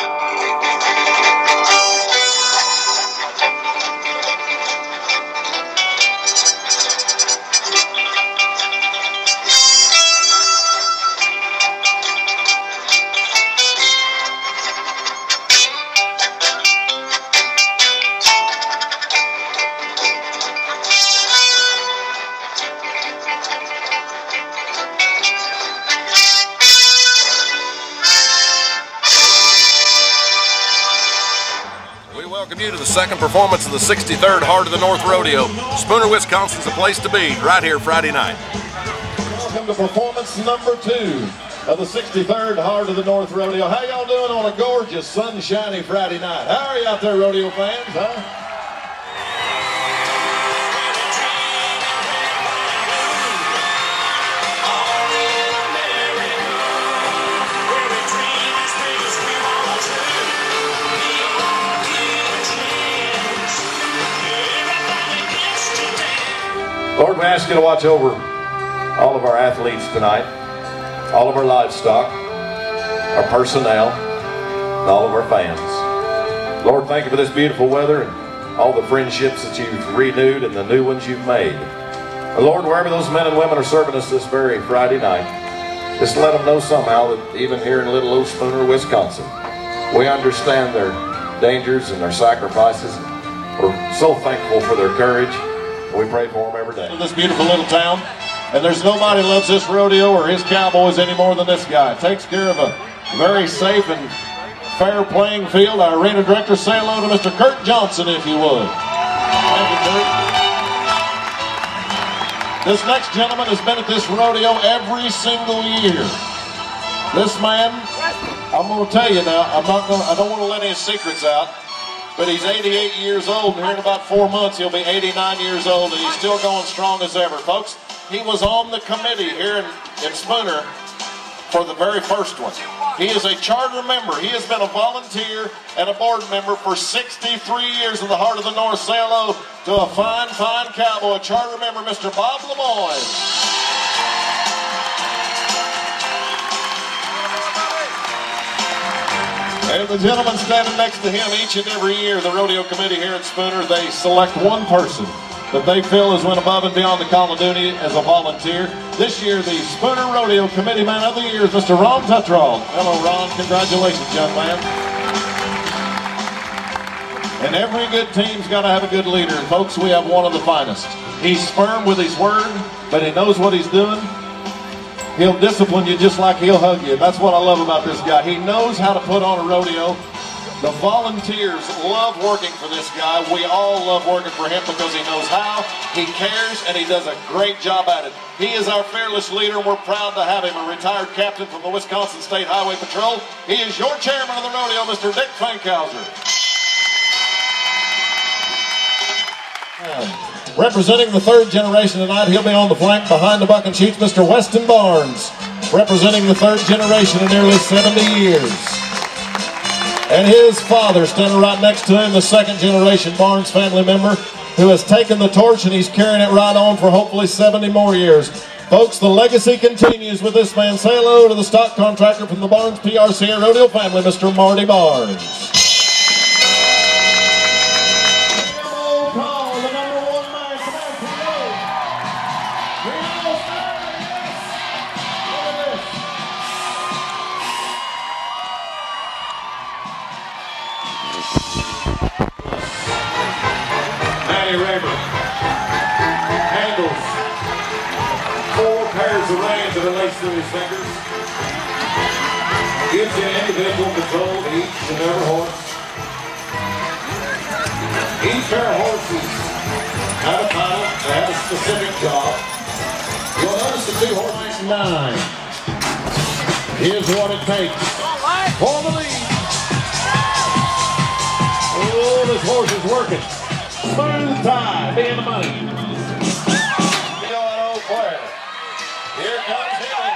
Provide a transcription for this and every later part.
Welcome you to the second performance of the 63rd Heart of the North Rodeo. Spooner, Wisconsin's the place to be, right here Friday night. Welcome to performance number 2 of the 63rd Heart of the North Rodeo. How y'all doing on a gorgeous, sunshiny Friday night? How are you out there, rodeo fans, huh? Lord, we ask you to watch over all of our athletes tonight, all of our livestock, our personnel, and all of our fans. Lord, thank you for this beautiful weather and all the friendships that you've renewed and the new ones you've made. And Lord, wherever those men and women are serving us this very Friday night, just let them know somehow that even here in little old Spooner, Wisconsin, we understand their dangers and their sacrifices. We're so thankful for their courage. We pray for them every day. This beautiful little town, and there's nobody loves this rodeo or his cowboys any more than this guy. Takes care of a very safe and fair playing field. Our arena director, say hello to Mr. Kurt Johnson, if you would. Thank you, Kurt. This next gentleman has been at this rodeo every single year. This man, I'm going to tell you now, I don't want to let any secrets out. But he's 88 years old, and here in about 4 months he'll be 89 years old, and he's still going strong as ever. Folks, he was on the committee here in Spooner for the very first one. He is a charter member. He has been a volunteer and a board member for 63 years in the Heart of the North. Say hello to a fine, fine cowboy, charter member, Mr. Bob Lemoyne. And the gentleman standing next to him, each and every year, the rodeo committee here at Spooner, they select one person that they feel has went above and beyond the call of duty as a volunteer. This year, the Spooner Rodeo Committee Man of the Year is Mr. Ron Tetrall. Hello, Ron. Congratulations, young man. And every good team's got to have a good leader. And folks, we have one of the finest. He's firm with his word, but he knows what he's doing. He'll discipline you just like he'll hug you. That's what I love about this guy. He knows how to put on a rodeo. The volunteers love working for this guy. We all love working for him because he knows how, he cares, and he does a great job at it. He is our fearless leader, and we're proud to have him, a retired captain from the Wisconsin State Highway Patrol. He is your chairman of the rodeo, Mr. Dick Fankhauser. Representing the third generation tonight, he'll be on the flank behind the buck and shoots, Mr. Weston Barnes. Representing the third generation in nearly 70 years. And his father standing right next to him, the second generation Barnes family member, who has taken the torch and he's carrying it right on for hopefully 70 more years. Folks, the legacy continues with this man. Say hello to the stock contractor from the Barnes PRC Rodeo family, Mr. Marty Barnes. Handles 4 pairs of reins that are laced through his fingers. Gives you individual control of each and every horse. Each pair of horses have a title, they have a specific job. You'll notice the 2 horses 9. Here's what it takes for the lead. Oh, this horse is working. Smooth tie, be in the money. You know an old player. Here comes Hilly.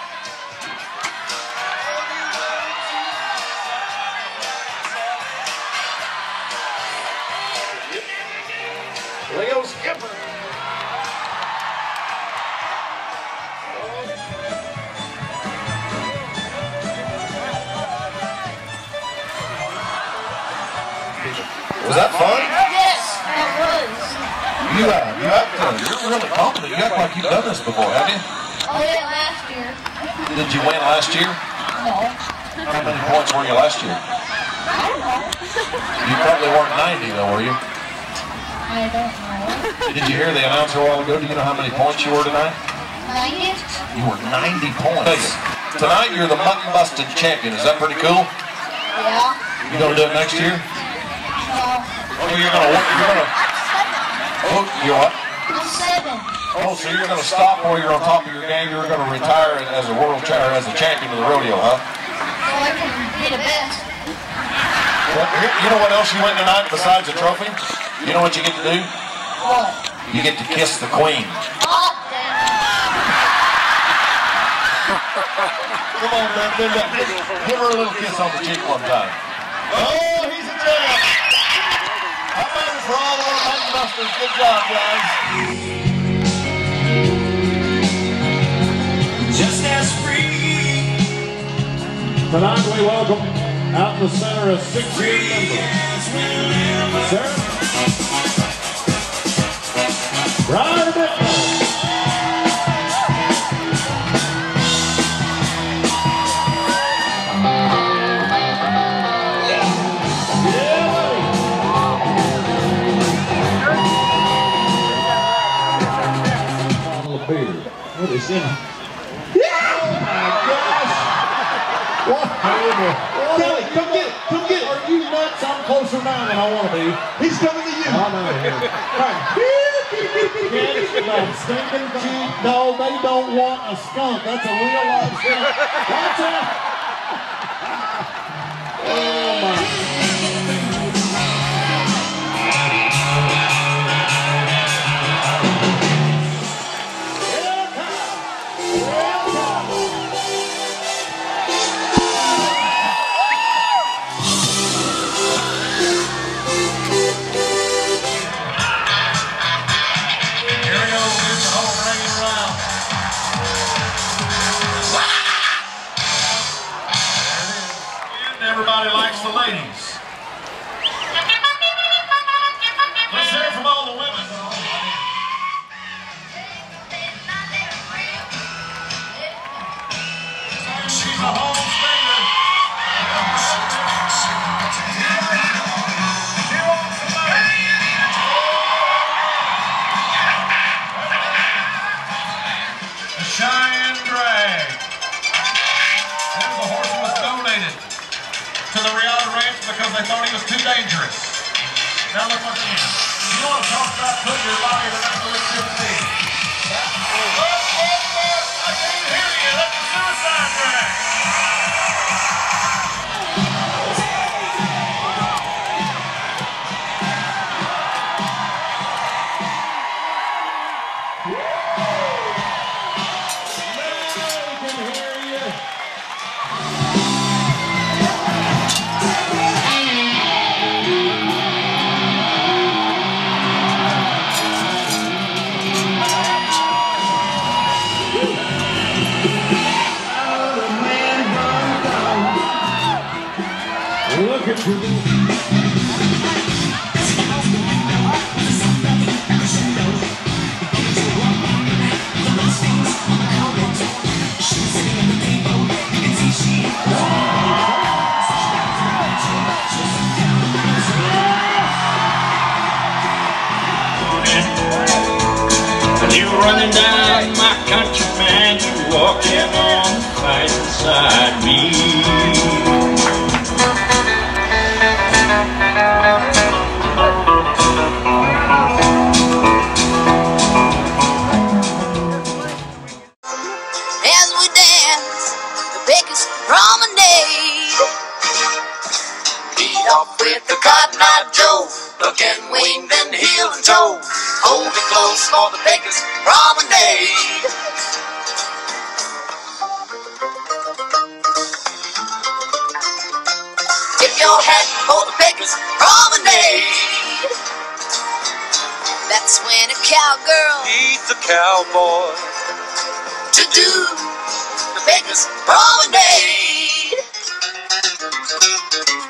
Leo Skipper. Was that fun? Yes, it was. You're really confident. You act like you've done this before, haven't you? Oh yeah, last year. Did you win last year? No. How many points were you last year? I don't know. You probably weren't 90 though, were you? I don't know. Did you hear the announcer a while ago? Do you know how many points you were tonight? 90? You were 90 points. Tonight you're the mutton busted champion. Is that pretty cool? Yeah. You gonna do it next year? No. Oh, you're gonna. Oh, you're what? I'm 7. Oh, so you're gonna stop while you're on top of your game. You're gonna retire as a world champion, as a champion of the rodeo, huh? So I can be the best. Well, you know what else you win tonight besides a trophy? You know what you get to do? What? You get to kiss the queen. Oh, damn. Come on, man, Linda. Give her a little kiss on the cheek one time. Oh, he's a champ. How about it for all of our mutton busters? Good job, guys. Just as free. Tonight we welcome out in the center a 6-year member. Sir? Rodeo Nite. What is in it? Oh my gosh! What? Kelly, come get it! Are you nuts? I'm closer now than I want to be. He's coming to you. Oh, no, no, stinking cheap. No, they don't want a skunk. That's a real life skunk. Watch out! Oh my. Everybody likes the ladies. Let's hear it from all the women. She's a home singer. She wants somebody. The Cheyenne Drag. There's a horse that was donated to the Rodeo Ranch because they thought he was too dangerous. Now look once again. You want to talk about putting your body in an absolute 15. I can't hear you. That's the suicide drag. Look at you. You running down my country, man, you walking on the fight beside me. As we dance the biggest promenade, lead off with the Cotton Eye Joe, looking winged and heel and toe. Hold me close for the biggest promenade. Tip your hat for the biggest promenade. That's when a cowgirl Needs a cowboy. to do the biggest promenade.